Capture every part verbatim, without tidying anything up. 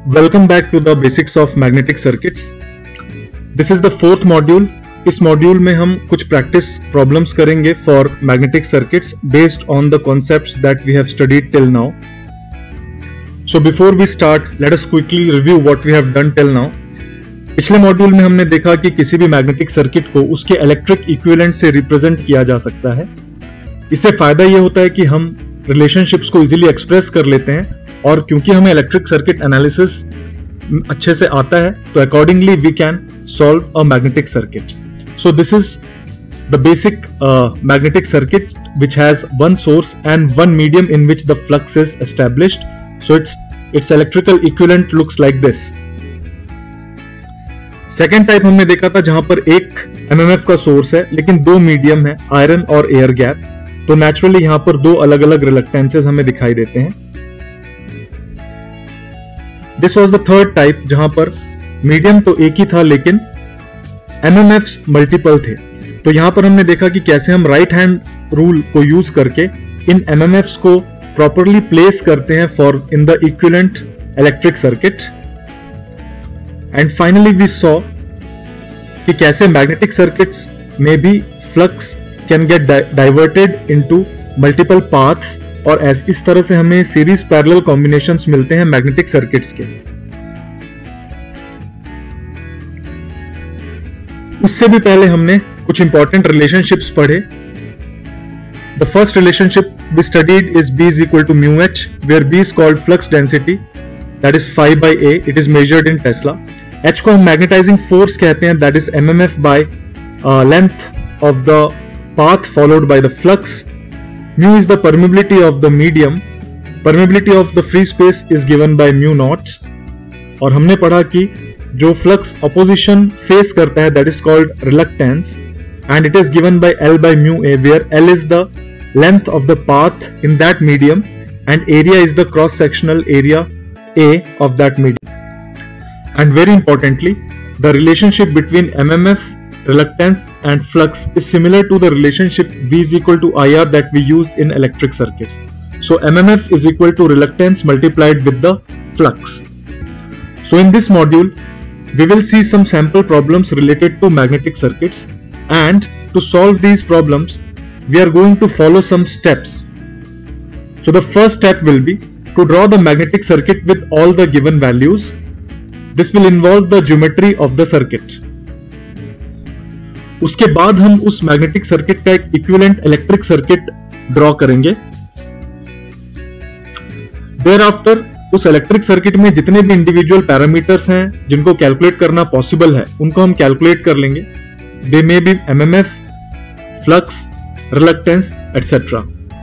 Welcome back to the basics of magnetic circuits. This is the fourth module. इस module में हम कुछ practice problems करेंगे for magnetic circuits based on the concepts that we have studied till now. So before we start, let us quickly review what we have done till now. पिछले module में हमने देखा कि किसी भी मैग्नेटिक सर्किट को उसके इलेक्ट्रिक इक्विवेलेंट से रिप्रेजेंट किया जा सकता है. इससे फायदा यह होता है कि हम रिलेशनशिप्स को इजीली एक्सप्रेस कर लेते हैं, और क्योंकि हमें इलेक्ट्रिक सर्किट एनालिसिस अच्छे से आता है तो accordingly we can solve a magnetic circuit. So this is the basic magnetic circuit which has one source and one medium in which the flux is established. So its its electrical equivalent looks like this. Second type हमने देखा था जहां पर एक MMF का source है लेकिन दो मीडियम है, आयरन और एयर गैप. तो नेचुरली यहां पर दो अलग अलग रिलक्टेंसेस हमें दिखाई देते हैं. This was the third type जहां पर मीडियम तो एक ही था लेकिन एमएमएफ्स मल्टीपल थे. तो यहां पर हमने देखा कि कैसे हम राइट हैंड रूल को यूज करके इन एमएमएफ्स को प्रॉपरली प्लेस करते हैं for in the equivalent electric circuit. And finally we saw कि कैसे मैग्नेटिक सर्किट्स में भी flux can get diverted into multiple paths, और इस तरह से हमें सीरीज पैरेलल कॉम्बिनेशंस मिलते हैं मैग्नेटिक सर्किट्स के. उससे भी पहले हमने कुछ इंपॉर्टेंट रिलेशनशिप्स पढ़े. The first relationship we studied is B is equal to mu H, where B is called flux density, that is phi by A. It is measured in Tesla. H को हम magnetising force कहते हैं, that is M M F by uh, length of the path followed by the flux. Mu is the permeability of the medium. Permeability of the free space is given by mu naught. और हमने पढ़ा कि जो flux opposition face करता है that is called reluctance, and it is given by L by mu A, where L is the length of the path in that medium and area is the cross sectional area A of that medium. And very importantly, the relationship between M M F, reluctance and flux is similar to the relationship V is equal to I R that we use in electric circuits. So M M F is equal to reluctance multiplied with the flux. So in this module, we will see some sample problems related to magnetic circuits, and to solve these problems, we are going to follow some steps. So the first step will be to draw the magnetic circuit with all the given values. This will involve the geometry of the circuit. उसके बाद हम उस magnetic circuit का एक equivalent electric circuit draw करेंगे. देयरआफ्टर उस electric circuit में जितने भी इंडिविजुअल पैरामीटर्स हैं जिनको कैलकुलेट करना पॉसिबल है उनको हम कैलकुलेट कर लेंगे. They may be MMF, flux, reluctance etcetera.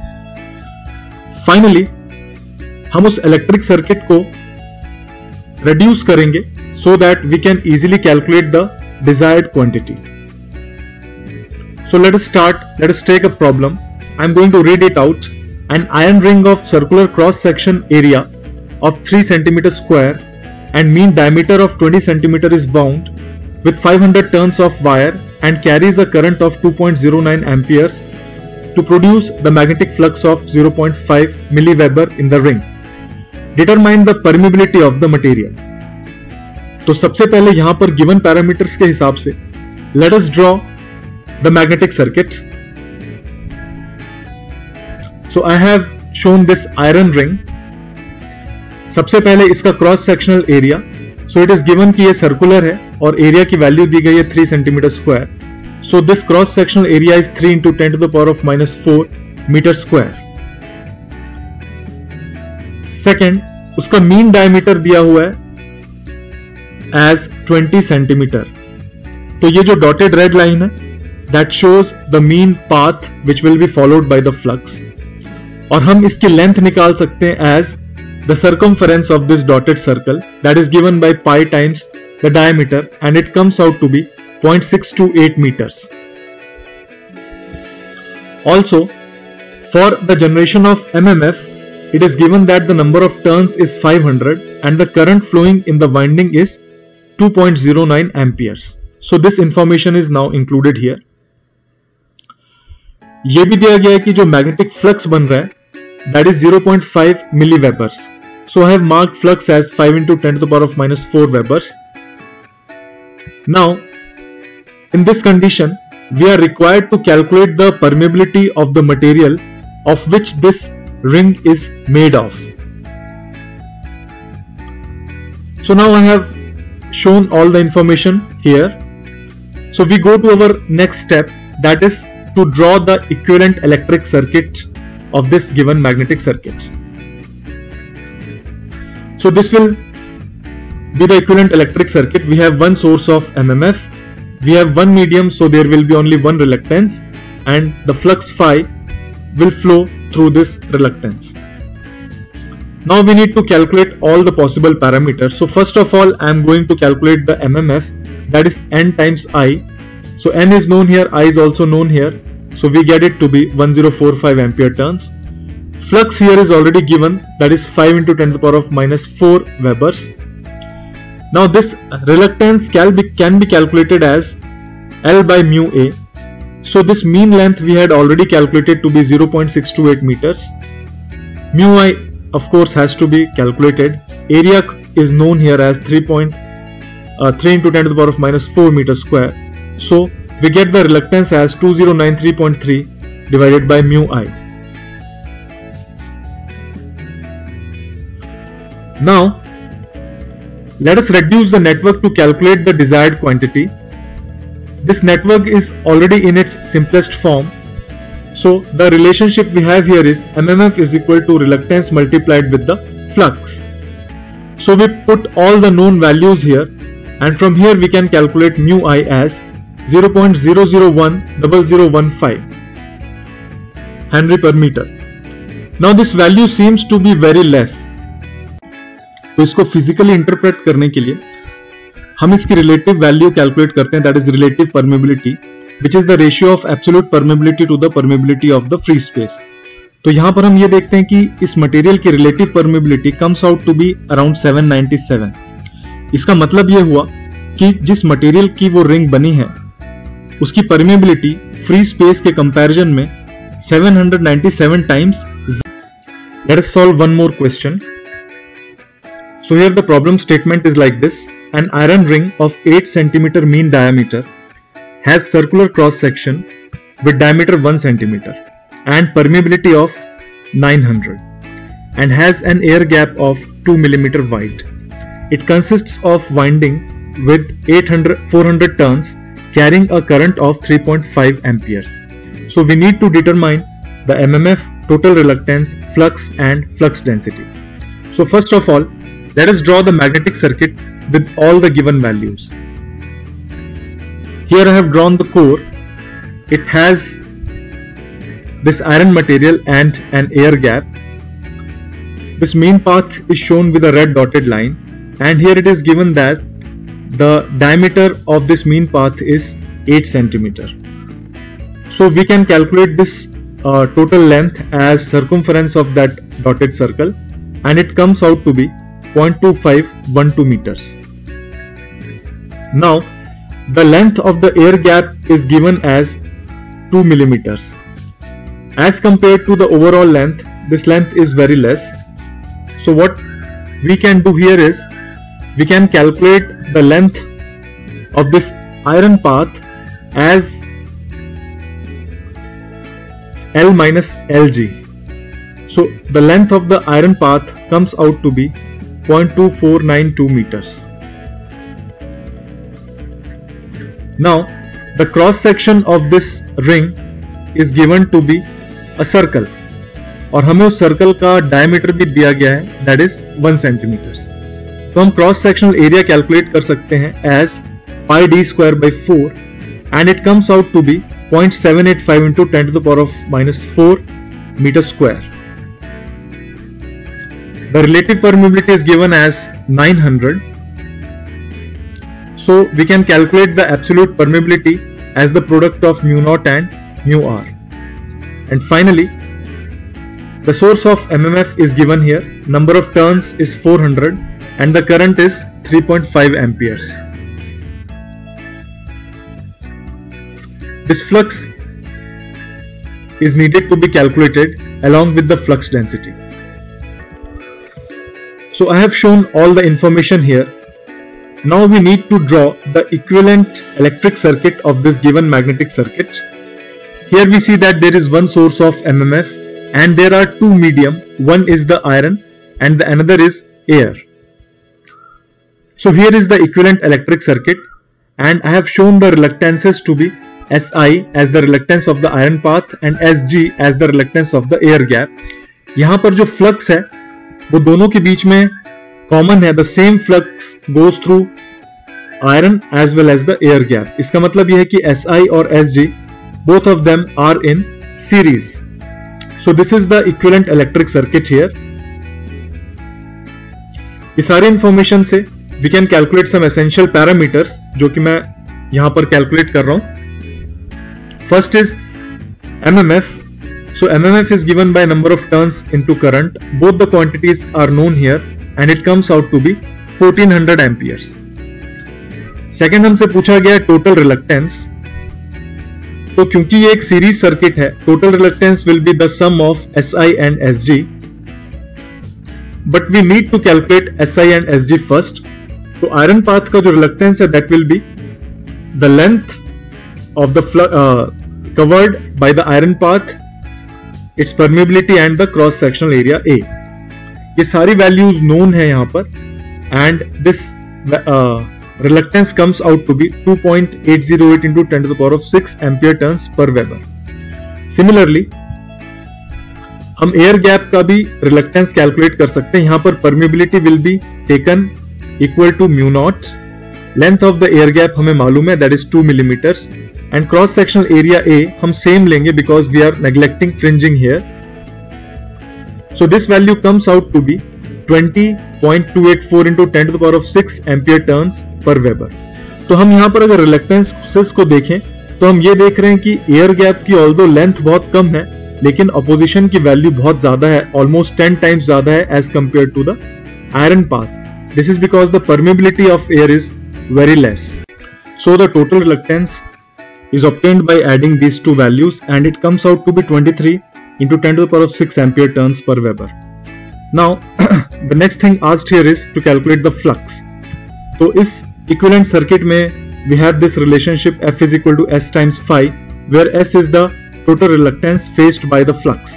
Finally हम उस इलेक्ट्रिक सर्किट को रिड्यूस करेंगे so that we can easily calculate the desired quantity. So let us start. Let us take a problem. I am going to read it out. An iron ring of circular cross section area of three centimeters square and mean diameter of twenty centimeters is wound with five hundred turns of wire and carries a current of two point zero nine amperes to produce the magnetic flux of zero point five milliweber in the ring. Determine the permeability of the material. तो सबसे पहले यहां पर given parameters के हिसाब से let us draw the magnetic circuit. So I have shown this iron ring. सबसे पहले इसका cross sectional area. So it is given कि ये सर्कुलर है और एरिया की वैल्यू दी गई है three centimetre square. So this cross sectional area is three into ten to the power of minus four metre square. Second, उसका mean diameter दिया हुआ है एज ट्वेंटी सेंटीमीटर. तो ये जो डॉटेड रेड लाइन है that shows the mean path which will be followed by the flux. और हम इसकी लेंथ निकाल सकते हैं as the circumference of this dotted circle, that is given by pi times the diameter, and it comes out to be zero point six two eight meters. Also, for the generation of M M F, it is given that the number of turns is five hundred and the current flowing in the winding is two point zero nine amperes. So this information is now included here. यह भी दिया गया है कि जो magnetic flux बन रहा है that is zero point five milliwebers. so I have marked flux as five into ten to the power of minus four Webers. Now, in this condition, we are required to calculate the permeability of the material of which this ring is made of. So now I have shown all the information here. So we go to our next step, that is to draw the equivalent electric circuit of this given magnetic circuit. So this will be the equivalent electric circuit. We have one source of M M F, we have one medium, so there will be only one reluctance, and the flux phi will flow through this reluctance. Now we need to calculate all the possible parameters. So first of all, I am going to calculate the M M F, that is N times I. So N is known here, I is also known here. So we get it to be one thousand forty-five ampere turns. Flux here is already given, that is five into ten to the power of minus four Webers. Now this reluctance can be, can be calculated as L by mu A. So this mean length we had already calculated to be zero point six two eight meters. Mu I of course has to be calculated. Area is known here as three point three into ten to the power of minus four meters square. So we get the reluctance as two thousand ninety-three point three divided by mu I. Now let us reduce the network to calculate the desired quantity. This network is already in its simplest form. So the relationship we have here is M M F is equal to reluctance multiplied with the flux. So we put all the known values here, and from here we can calculate mu I as zero point zero zero one zero zero one five Henry per meter. Now this value seems to be very less. तो इसको physically interpret करने के लिए हम इसकी relative value calculate करते हैं, that is relative permeability, which is the ratio of absolute permeability to the permeability of the free space. तो यहां पर हम ये देखते हैं कि इस मटेरियल की relative permeability comes out to be around seven ninety seven. इसका मतलब ये हुआ कि जिस मटेरियल की वो रिंग बनी है उसकी परमेबिलिटी फ्री स्पेस के कंपैरिजन में seven ninety seven times. Let us solve one more question. So here the problem statement is like this. An iron ring of eight centimeter mean diameter has circular cross section with diameter one centimeter and permeability of nine hundred and has an air gap of two millimeter wide. It consists of winding with eight hundred, four hundred turns carrying a current of three point five amperes. So we need to determine the M M F, total reluctance, flux and flux density. So first of all, let us draw the magnetic circuit with all the given values. Here I have drawn the core. It has this iron material and an air gap. This main path is shown with a red dotted line, and here it is given that the diameter of this mean path is eight centimeter. So we can calculate this uh, total length as circumference of that dotted circle, and it comes out to be zero point two five one two meters. Now the length of the air gap is given as two millimeters. As compared to the overall length, this length is very less. So what we can do here is we can calculate the length of this iron path as L minus L G. So the length of the iron path comes out to be zero point two four nine two meters. Now the cross section of this ring is given to be a circle, और हमें उस circle का diameter भी दिया गया है, that is one centimetre. तो हम क्रॉस सेक्शनल एरिया कैलकुलेट कर सकते हैं as pi D square by four, and it comes out to be zero point seven eight five into ten to the power of minus four meter square. The relative permeability is given as nine hundred. So we can calculate the absolute permeability as the product of mu naught and mu r. And finally, the source of M M F is given here. Number of turns is four hundred and the current is three point five amperes. This flux is needed to be calculated along with the flux density. So I have shown all the information here. Now we need to draw the equivalent electric circuit of this given magnetic circuit. Here we see that there is one source of M M F and there are two medium. One is the iron and the another is air. So here is the equivalent electric circuit, and I have shown the reluctances to be S I as the reluctance of the iron path and S G as the reluctance of the air gap. यहाँ पर जो flux है वो दोनों के बीच में common है. The same flux goes through iron as well as the air gap. इसका मतलब यह है कि S I और S G both of them are in series. So this is the equivalent electric circuit here. ये सारे information से we can calculate some essential parameters जो कि मैं यहां पर कैलकुलेट कर रहा हूं. First is M M F. So M M F is given by number of turns into current. Both the quantities are known here and it comes out to be fourteen hundred amperes. Second हमसे पूछा गया total reluctance. तो क्योंकि ये एक series circuit है, total reluctance will be the sum of S I and S G. But we need to calculate S I and S G first. तो iron path का जो रिलक्टेंस है that will be the length of the covered by the iron path, its permeability and the cross sectional area A. ये सारी values known है यहां पर and this reluctance comes out to be two point eight zero eight into ten to the power of six ampere turns per Weber. Similarly हम air gap का भी reluctance calculate कर सकते हैं. यहां पर permeability will be taken equal to mu naught. Length of the air gap हमें मालूम है that is two millimetres and cross sectional area A हम सेम लेंगे because we are neglecting fringing here. So this value comes out to be twenty point two eight four into ten to the power of six ampere turns per Weber. तो हम यहां पर अगर रिलक्टेंसेस को देखें तो हम ये देख रहे हैं कि एयर गैप की ऑल्दो लेंथ बहुत कम है लेकिन अपोजिशन की वैल्यू बहुत ज्यादा है, ऑलमोस्ट टेन टाइम्स ज्यादा है as compare to the iron path. This is because the permeability of air is very less. So the total reluctance is obtained by adding these two values and it comes out to be twenty-three into ten to the power of six ampere turns per Weber. Now the next thing asked here is to calculate the flux. So इस equivalent circuit में we have this relationship F is equal to S times phi where S is the total reluctance faced by the flux.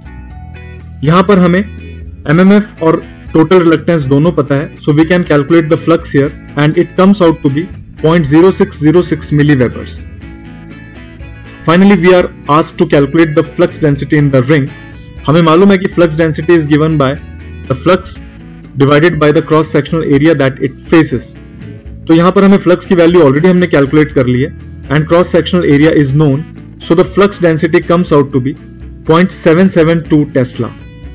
यहाँ पर हमें M M F और total reluctance दोनों पता है, so we can calculate the flux here and it comes out to be zero point zero six zero six milliwebers. Finally we are asked to calculate the flux density in the ring. हमें मालूम है कि flux density is given by the flux divided by the cross sectional area that it faces. तो यहां पर हमें flux की value already हमने कैलकुलेट कर ली है and cross sectional area is known, so the flux density comes out to be zero point seven seven two Tesla.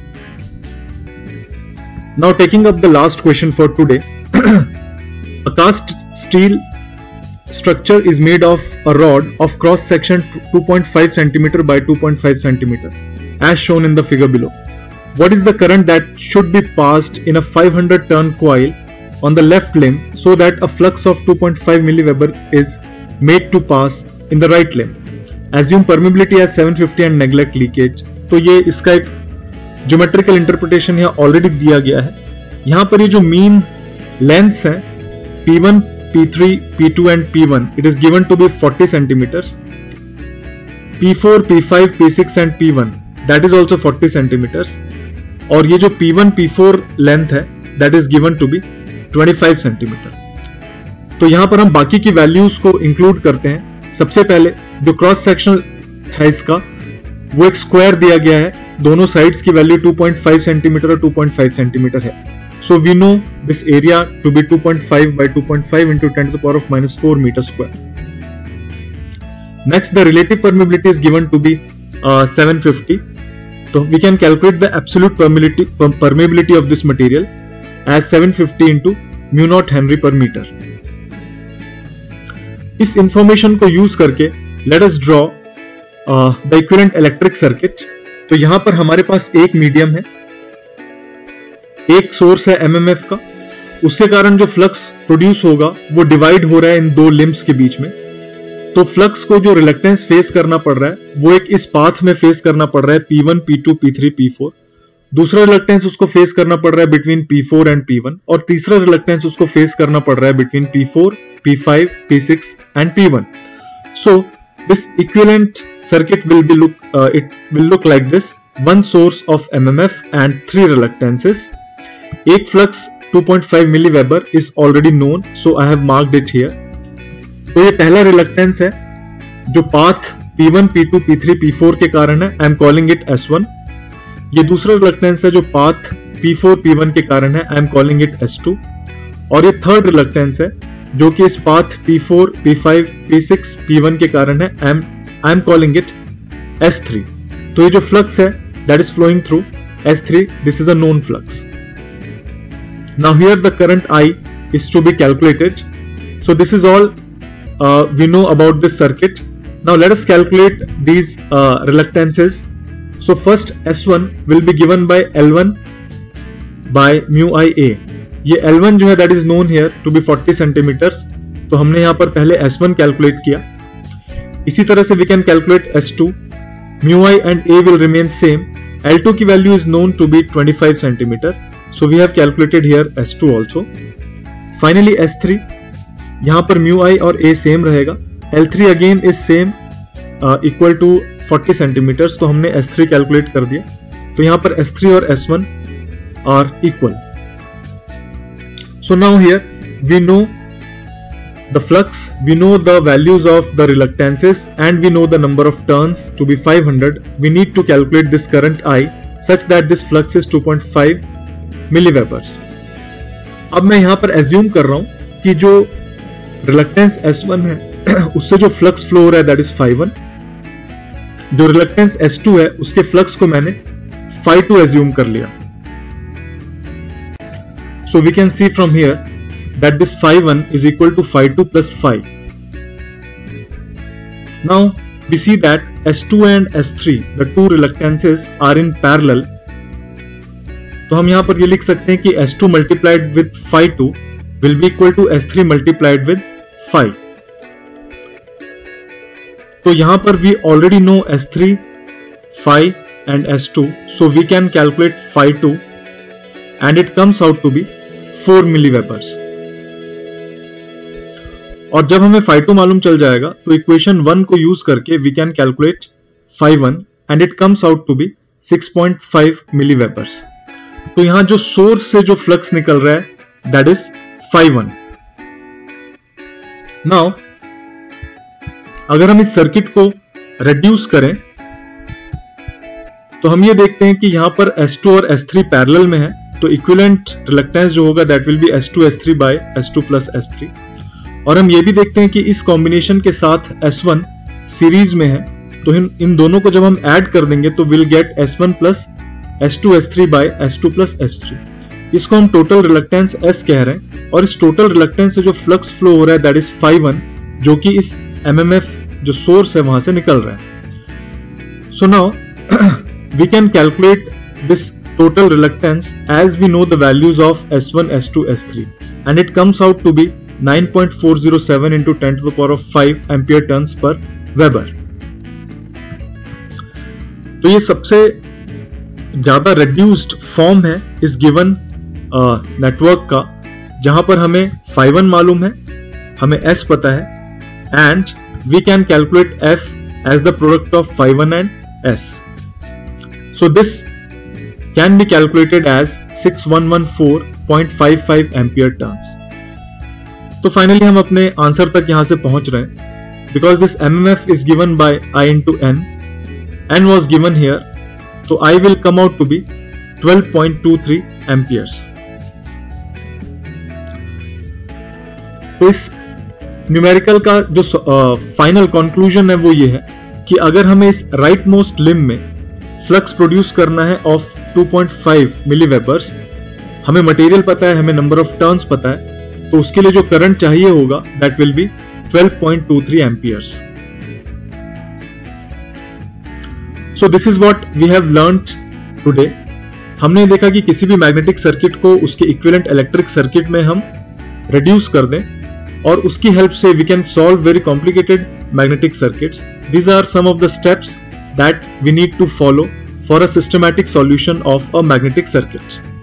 Now taking up the last question for today. A cast steel structure is made of a rod of cross section two point five centimeter by two point five centimeter as shown in the figure below. What is the current that should be passed in a five hundred turn coil on the left limb so that a flux of two point five milliweber is made to pass in the right limb? Assume permeability as seven fifty and neglect leakage. तो ये इसका एक geometrical interpretation यहाँ already दिया गया है. यहाँ पर ये जो मीन लेंथ्स है P one, P three, P two and P one, it is given to be forty centimeters. P four, P five, P six and P one that is also forty centimeters. और ये जो P one, P four length है that is given to be twenty-five centimeter. तो यहाँ पर हम बाकी की वैल्यूज को इंक्लूड करते हैं. सबसे पहले जो क्रॉस सेक्शनल है इसका वो एक स्क्वायर दिया गया है, दोनों साइड्स की value two point five centimetre और two point five सेंटीमीटर है. So we know this area to be two point five by two point five into ten to the power of minus four meter square. Next, the relative permeability is given to be uh, seven fifty. So we can calculate the absolute permeability, permeability of this material as seven fifty into mu naught Henry per meter. इस information को use करके let us draw uh, the equivalent electric circuit. तो यहां पर हमारे पास एक medium है, एक सोर्स है एमएमएफ का, उसके कारण जो फ्लक्स प्रोड्यूस होगा वो डिवाइड हो रहा है इन दो लिम्ब्स के बीच में. तो फ्लक्स को जो रिलक्टेंस फेस करना पड़ रहा है वो एक इस पाथ में फेस करना पड़ रहा है P one, P two, P three, P four. दूसरा रिलक्टेंस उसको फेस करना पड़ रहा है between P four and P one, और तीसरा रिलक्टेंस उसको फेस करना पड़ रहा है between P four, P five, P six and P one. So this equivalent circuit will be look uh, it will look like this. One source of M M F and three reluctances. एक flux two point five milliweber is already known, so I have marked it here. तो ये पहला reluctance है जो path P one, P two, P three, P four के कारण है. I am calling it S one. ये दूसरा reluctance है जो path P four, P one के कारण है. I am calling it S two. और ये third reluctance है जो कि इस path P four, P five, P six, P one के कारण है. I am I am calling it S three. तो ये जो फ्लक्स है that is flowing through S three, this is a known flux. Now here the current I is to be calculated. So this is all uh, we know about this circuit. Now let us calculate these uh, reluctances. So first S one will be given by L one by mu I A. ये L one जो है that is known here to be forty centimetres. तो हमने यहाँ पर पहले S one calculate किया. इसी तरह से we can calculate S two. mu I and A will remain same. L two की value is known to be twenty five centimeter. So we have calculated here S two also. Finally S three. यहाँ पर mu I और A same रहेगा. L three again is same uh, equal to forty centimeters. तो हमने S three calculate कर दिया. तो यहाँ पर एस थ्री और S one are equal. So now here we know the flux, we know the values of the reluctances, and we know the number of turns to be five hundred. We need to calculate this current I such that this flux is two point five milliwebers. अब मैं यहां पर assume कर रहा हूं कि जो reluctance S one है उससे जो flux flow हो रहा है that is फाइव वन. जो reluctance एस टू है उसके flux को मैंने फाइव टू assume कर लिया. So we can see from here that this five one is equal to five two plus five. Now we see that S two and S three, the two reluctances are in parallel. तो हम यहां पर ये लिख सकते हैं कि S two multiplied with five two will be equal to S three multiplied with five. तो यहां पर we already know S three, five and S two, so we can calculate five two and it comes out to be four milliwebers. और जब हमें five to मालूम चल जाएगा तो इक्वेशन वन को यूज करके we can calculate five one and it comes out to be six point five milliwebers. तो यहां जो सोर्स से जो फ्लक्स निकल रहा है that is five one. Now अगर हम इस सर्किट को रिड्यूस करें तो हम ये देखते हैं कि यहां पर एस टू और एस थ्री पैरेलल में है. तो इक्विवेलेंट रिलक्टेंस जो होगा that will be S two S three by S two plus S three. और हम ये भी देखते हैं कि इस कॉम्बिनेशन के साथ एस वन सीरीज में है. तो इन, इन दोनों को जब हम ऐड कर देंगे तो will get S one plus S two S three by S two plus S three. इसको हम टोटल रिलक्टेंस S कह रहे हैं. और इस टोटल रिलक्टेंस से जो फ्लक्स फ्लो हो रहा है दैट इज फाइव वन, जो कि इस एम एम एफ जो सोर्स है वहां से निकल रहा है. So now we can calculate this total reluctance as we know the values of S one, S two, S three, and it comes out to be nine point four zero seven into ten to the power of five ampere turns per Weber. तो ये सबसे ज्यादा reduced form है इस given network uh, का, जहां पर हमें फाइव वन मालूम है, हमें S पता है, and we can calculate F as the product of five one and S. So this can be calculated as six one one four point five five ampere turns. तो finally हम अपने answer तक यहां से पहुंच रहे हैं. Because this MMF is given by I into N, N was given here, तो I will come out to be twelve point two three amperes. तो इस न्यूमेरिकल का जो फाइनल uh, कंक्लूजन है वो ये है कि अगर हमें इस राइट मोस्ट लिम्ब में फ्लक्स प्रोड्यूस करना है of two point five milliwebers, हमें मटेरियल पता है, हमें नंबर ऑफ टर्न्स पता है, तो उसके लिए जो करंट चाहिए होगा that will be twelve point two three amperes. So this is what we have learned today. हमने देखा कि किसी भी मैग्नेटिक सर्किट को उसके इक्विवेलेंट इलेक्ट्रिक सर्किट में हम रिड्यूस कर दें और उसकी हेल्प से we can solve very complicated magnetic circuits. These are some of the steps that we need to follow for a systematic solution of a magnetic circuit.